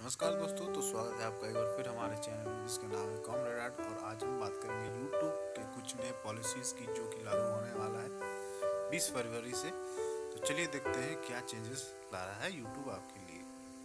नमस्कार दोस्तों, तो स्वागत है आपका एक बार फिर हमारे चैनल में जिसका नाम है कॉमरेड आर्ट। और आज हम बात करेंगे यूट्यूब के कुछ नए पॉलिसीज़ की जो कि लागू होने वाला है 20 फरवरी से। तो चलिए देखते हैं क्या चेंजेस ला रहा है यूट्यूब आपके लिए।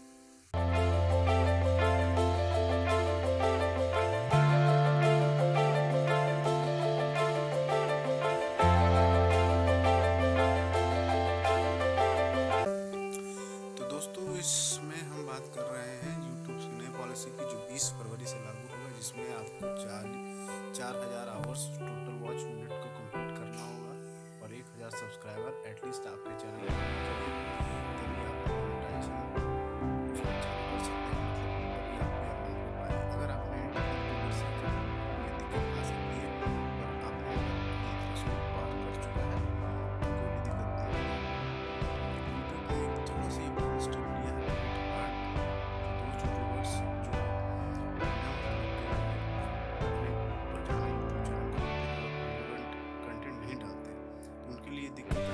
तो दोस्तों, इसमें हम बात कर रहे हैं यूट्यूब की नई पॉलिसी की जो 20 फरवरी से लागू होगा, जिसमें आपको 4,000 आवर्स टोटल वॉच मिनट को कंप्लीट करना होगा और 1,000 सब्सक्राइबर एटलीस्ट आपके चैनल में होने चाहिए, तभी आप मोनेटाइजेशन उसको चालू कर सकते हैं। मतलब तभी आप पे अर्निंग हो पाए। अगर आपने यूट्यूबर से जो ये दिक्कत आ सकती है, पर आपने अगर ये थ्रेशोल्ड पार कर चुका है तो कोई भी दिक्कत नहीं होगी। यूट्यूब ने एक थोड़ा सा बड़ा स्टेप लिया है कि दो यूट्यूबर्स जो बिना मतलब के अपने रोजाना यूट्यूब चैनल खोलते हैं और रेलेवेंट कंटेंट नहीं डालते, तो उनके लिए दिक्कत